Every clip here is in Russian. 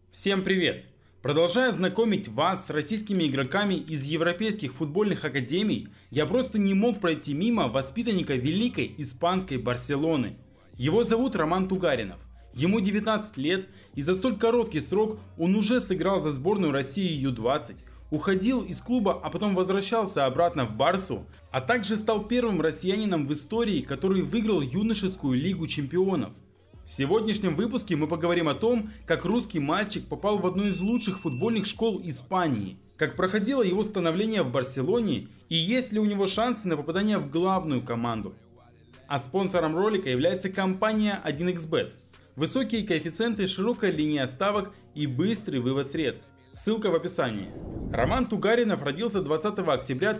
Всем привет! Продолжая знакомить вас с российскими игроками из европейских футбольных академий, я просто не мог пройти мимо воспитанника великой испанской Барселоны. Его зовут Роман Тугаринов. Ему 19 лет, и за столь короткий срок он уже сыграл за сборную России Ю-20, уходил из клуба, а потом возвращался обратно в Барсу, а также стал первым россиянином в истории, который выиграл юношескую лигу чемпионов. В сегодняшнем выпуске мы поговорим о том, как русский мальчик попал в одну из лучших футбольных школ Испании, как проходило его становление в Барселоне и есть ли у него шансы на попадание в главную команду. А спонсором ролика является компания 1xBet. Высокие коэффициенты, широкая линия ставок и быстрый вывод средств. Ссылка в описании. Роман Тугаринов родился 20 октября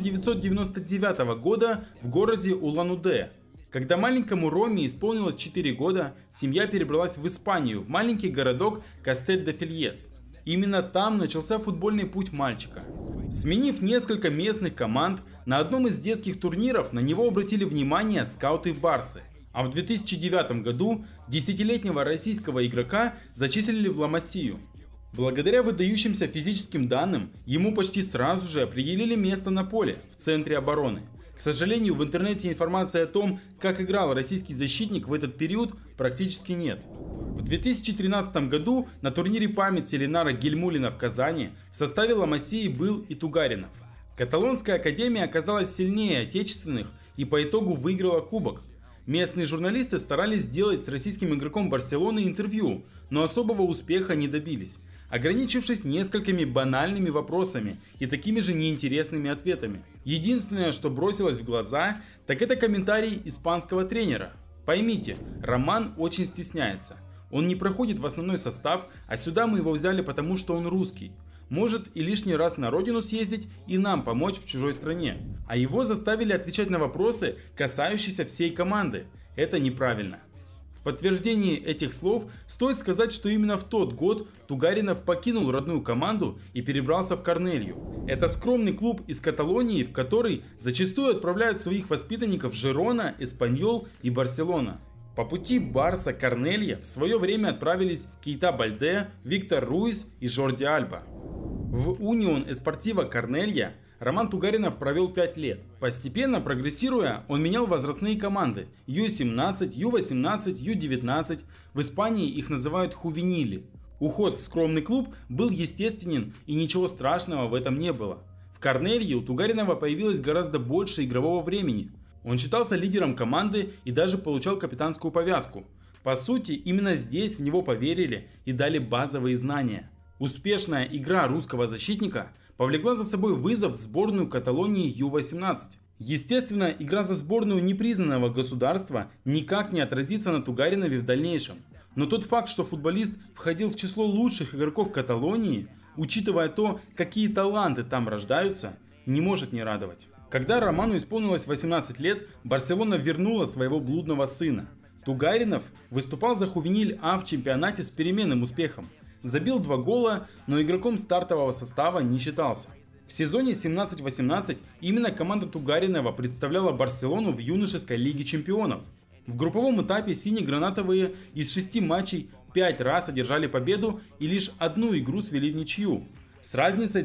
1999 года в городе Улан-Удэ. Когда маленькому Роме исполнилось 4 года, семья перебралась в Испанию, в маленький городок Кастель-де-Фельес. Именно там начался футбольный путь мальчика. Сменив несколько местных команд, на одном из детских турниров на него обратили внимание скауты Барсы. А в 2009 году 10-летнего российского игрока зачислили в Ла-Масию. Благодаря выдающимся физическим данным, ему почти сразу же определили место на поле, в центре обороны. К сожалению, в интернете информации о том, как играл российский защитник в этот период, практически нет. В 2013 году на турнире памяти Ленара Гельмулина в Казани в составе Ла-Масии был и Тугаринов. Каталонская академия оказалась сильнее отечественных и по итогу выиграла кубок. Местные журналисты старались сделать с российским игроком Барселоны интервью, но особого успеха не добились, ограничившись несколькими банальными вопросами и такими же неинтересными ответами. Единственное, что бросилось в глаза, так это комментарий испанского тренера. Поймите, Роман очень стесняется. Он не проходит в основной состав, а сюда мы его взяли потому, что он русский. Может и лишний раз на родину съездить и нам помочь в чужой стране. А его заставили отвечать на вопросы, касающиеся всей команды. Это неправильно. В подтверждении этих слов стоит сказать, что именно в тот год Тугаринов покинул родную команду и перебрался в Корнелью. Это скромный клуб из Каталонии, в который зачастую отправляют своих воспитанников Жирона, Эспаньол и Барселона. По пути Барса-Корнелья в свое время отправились Кейта Бальде, Виктор Руис и Жорди Альба. В Унион Эспортиво Корнелья Роман Тугаринов провел 5 лет. Постепенно прогрессируя, он менял возрастные команды Ю-17, Ю-18, Ю-19. В Испании их называют хувенили. Уход в скромный клуб был естественен и ничего страшного в этом не было. В Корнелье у Тугаринова появилось гораздо больше игрового времени. Он считался лидером команды и даже получал капитанскую повязку. По сути, именно здесь в него поверили и дали базовые знания. Успешная игра русского защитника повлекла за собой вызов в сборную Каталонии Ю-18. Естественно, игра за сборную непризнанного государства никак не отразится на Тугаринове в дальнейшем. Но тот факт, что футболист входил в число лучших игроков Каталонии, учитывая то, какие таланты там рождаются, не может не радовать. Когда Роману исполнилось 18 лет, Барселона вернула своего блудного сына. Тугаринов выступал за Хувениль А в чемпионате с переменным успехом. Забил 2 гола, но игроком стартового состава не считался. В сезоне 17-18 именно команда Тугаринова представляла Барселону в юношеской лиге чемпионов. В групповом этапе сине-гранатовые из 6 матчей 5 раз одержали победу и лишь одну игру свели в ничью. С разницей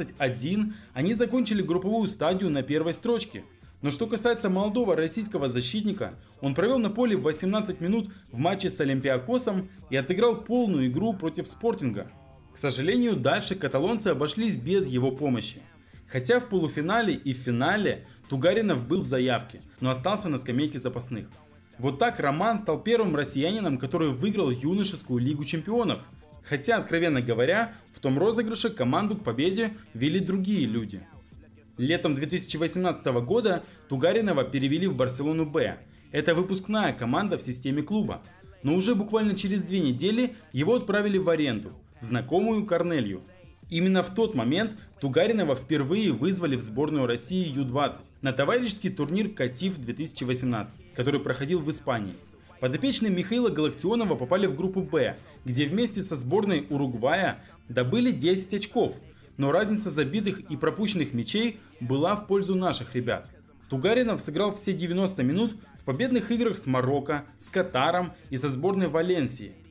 12-1 они закончили групповую стадию на первой строчке. Но что касается молодого российского защитника, он провел на поле 18 минут в матче с Олимпиакосом и отыграл полную игру против Спортинга. К сожалению, дальше каталонцы обошлись без его помощи. Хотя в полуфинале и в финале Тугаринов был в заявке, но остался на скамейке запасных. Вот так Роман стал первым россиянином, который выиграл юношескую лигу чемпионов. Хотя, откровенно говоря, в том розыгрыше команду к победе вели другие люди. Летом 2018 года Тугаринова перевели в Барселону Б. Это выпускная команда в системе клуба. Но уже буквально через 2 недели его отправили в аренду, в знакомую Корнелью. Именно в тот момент Тугаринова впервые вызвали в сборную России Ю-20 на товарищеский турнир Катиф 2018, который проходил в Испании. Подопечные Михаила Галактионова попали в группу Б, где вместе со сборной Уругвая добыли 10 очков. Но разница забитых и пропущенных мячей была в пользу наших ребят. Тугаринов сыграл все 90 минут в победных играх с Марокко, с Катаром и со сборной Валенсии.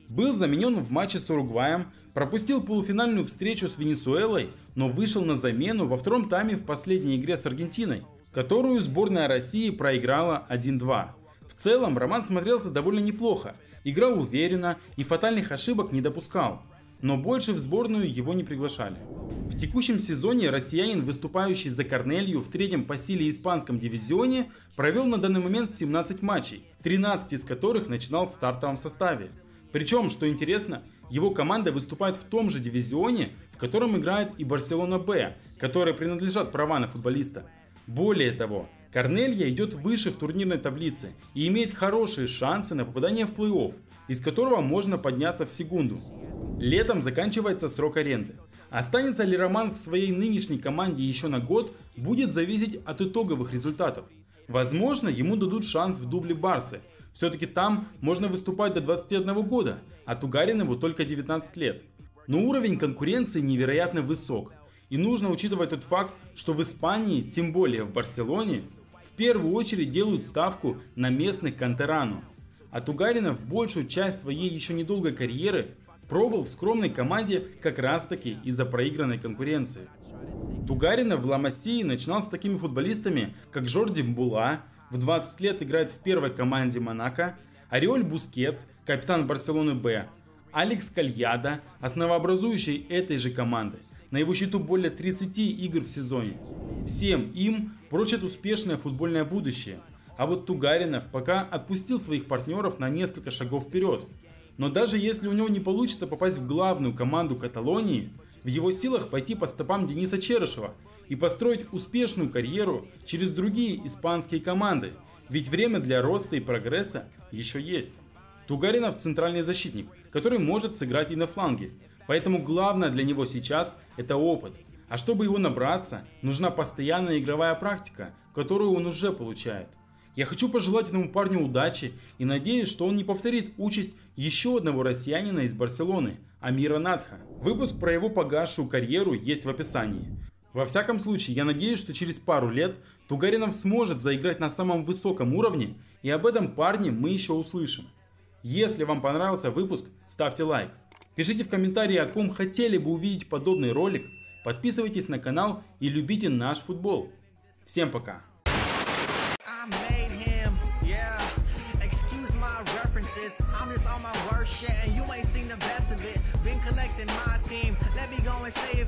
Был заменен в матче с Уругваем, пропустил полуфинальную встречу с Венесуэлой, но вышел на замену во втором тайме в последней игре с Аргентиной, которую сборная России проиграла 1-2. В целом Роман смотрелся довольно неплохо, играл уверенно и фатальных ошибок не допускал, но больше в сборную его не приглашали. В текущем сезоне россиянин, выступающий за Корнелью в третьем по силе испанском дивизионе, провел на данный момент 17 матчей, 13 из которых начинал в стартовом составе. Причем, что интересно, его команда выступает в том же дивизионе, в котором играет и Барселона Б, которой принадлежат права на футболиста. Более того, Корнелья идет выше в турнирной таблице и имеет хорошие шансы на попадание в плей-офф, из которого можно подняться в секунду. Летом заканчивается срок аренды. Останется ли Роман в своей нынешней команде еще на год, будет зависеть от итоговых результатов. Возможно, ему дадут шанс в дубле Барсы. Все-таки там можно выступать до 21 года, а Тугаринову только 19 лет. Но уровень конкуренции невероятно высок. И нужно учитывать тот факт, что в Испании, тем более в Барселоне, в первую очередь делают ставку на местных кантерану. А Тугаринов большую часть своей еще недолгой карьеры пробовал в скромной команде как раз таки из-за проигранной конкуренции. Тугаринов в Ла Масии начинал с такими футболистами, как Жорди Мбула, в 20 лет играет в первой команде Монако, Ориоль Бускетс, капитан Барселоны Б, Алекс Кальяда, основообразующий этой же команды. На его счету более 30 игр в сезоне. Всем им прочат успешное футбольное будущее. А вот Тугаринов пока отпустил своих партнеров на несколько шагов вперед. Но даже если у него не получится попасть в главную команду Каталонии, в его силах пойти по стопам Дениса Черышева и построить успешную карьеру через другие испанские команды. Ведь время для роста и прогресса еще есть. Тугаринов центральный защитник, который может сыграть и на фланге. Поэтому главное для него сейчас это опыт. А чтобы его набраться, нужна постоянная игровая практика, которую он уже получает. Я хочу пожелать этому парню удачи и надеюсь, что он не повторит участь еще одного россиянина из Барселоны, Амира Надха. Выпуск про его погасшую карьеру есть в описании. Во всяком случае, я надеюсь, что через пару лет Тугаринов сможет заиграть на самом высоком уровне, и об этом парне мы еще услышим. Если вам понравился выпуск, ставьте лайк. Пишите в комментарии, о ком хотели бы увидеть подобный ролик. Подписывайтесь на канал и любите наш футбол. Всем пока!